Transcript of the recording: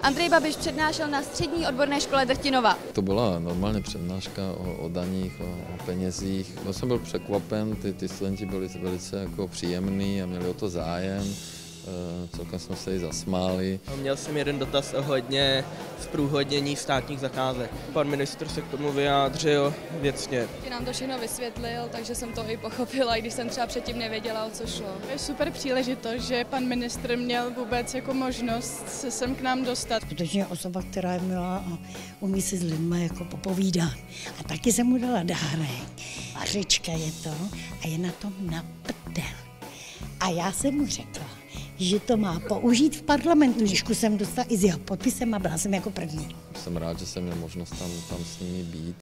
Andrej Babiš přednášel na střední odborné škole Drtinova. To byla normálně přednáška o daních, o penězích. Já jsem byl překvapen, ty studenti byli velice jako příjemní a měli o to zájem. Celkem jsme se jí zasmáli. Měl jsem jeden dotaz ohledně zprůhodnění státních zakázek. Pan ministr se k tomu vyjádřil věcně. Nám to všechno vysvětlil, takže jsem to i pochopila, i když jsem třeba předtím nevěděla, o co šlo. Je super příležitost, že pan ministr měl vůbec jako možnost se sem k nám dostat. Skutečně osoba, která je milá a umí si s lidmi jako popovídat. A taky jsem mu dala dárek. Vařička je to a je na tom na prdel. A já jsem mu řekla, že to má použít v parlamentu. Lišku jsem dostala i s jeho podpisem a byla jsem jako první. Jsem rád, že jsem měl možnost tam s nimi být.